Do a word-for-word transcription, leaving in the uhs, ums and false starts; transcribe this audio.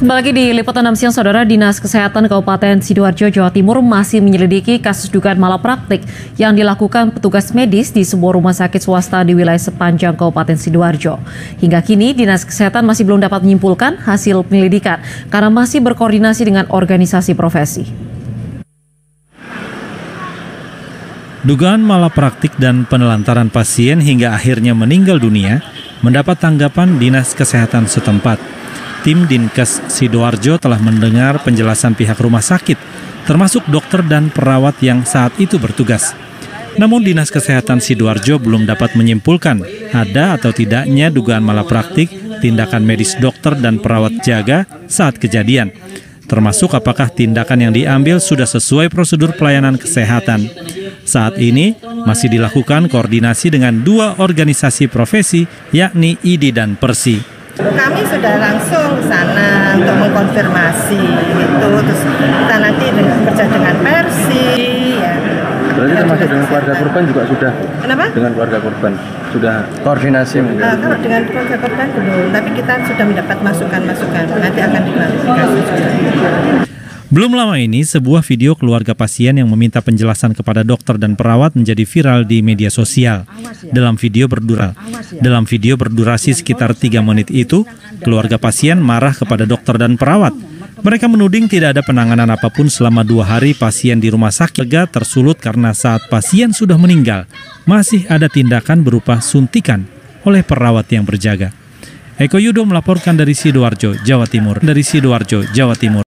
Kembali lagi di Liputan enam Siang, Saudara. Dinas Kesehatan Kabupaten Sidoarjo, Jawa Timur masih menyelidiki kasus dugaan malapraktik yang dilakukan petugas medis di sebuah rumah sakit swasta di wilayah sepanjang Kabupaten Sidoarjo. Hingga kini, Dinas Kesehatan masih belum dapat menyimpulkan hasil penyelidikan karena masih berkoordinasi dengan organisasi profesi. Dugaan malapraktik dan penelantaran pasien hingga akhirnya meninggal dunia mendapat tanggapan Dinas Kesehatan setempat. Tim Dinkes Sidoarjo telah mendengar penjelasan pihak rumah sakit, termasuk dokter dan perawat yang saat itu bertugas. Namun Dinas Kesehatan Sidoarjo belum dapat menyimpulkan ada atau tidaknya dugaan malapraktik tindakan medis dokter dan perawat jaga saat kejadian, termasuk apakah tindakan yang diambil sudah sesuai prosedur pelayanan kesehatan. Saat ini masih dilakukan koordinasi dengan dua organisasi profesi, yakni I D I dan Persi. Kami sudah langsung ke sana untuk mengkonfirmasi itu, terus kita nanti bekerja dengan Persi. Ya. Berarti termasuk dengan keluarga korban juga sudah? Kenapa? Dengan keluarga korban sudah koordinasi mungkin? Uh, kalau dengan keluarga korban belum, tapi kita sudah mendapat masukan-masukan, nanti akan diklarifikasi juga. Belum lama ini, sebuah video keluarga pasien yang meminta penjelasan kepada dokter dan perawat menjadi viral di media sosial. Dalam video berdura, dalam video berdurasi sekitar tiga menit itu, keluarga pasien marah kepada dokter dan perawat. Mereka menuding tidak ada penanganan apapun selama dua hari pasien di rumah sakit. Lega tersulut karena saat pasien sudah meninggal, masih ada tindakan berupa suntikan oleh perawat yang berjaga. Eko Yudo melaporkan dari Sidoarjo, Jawa Timur. Dari Sidoarjo, Jawa Timur.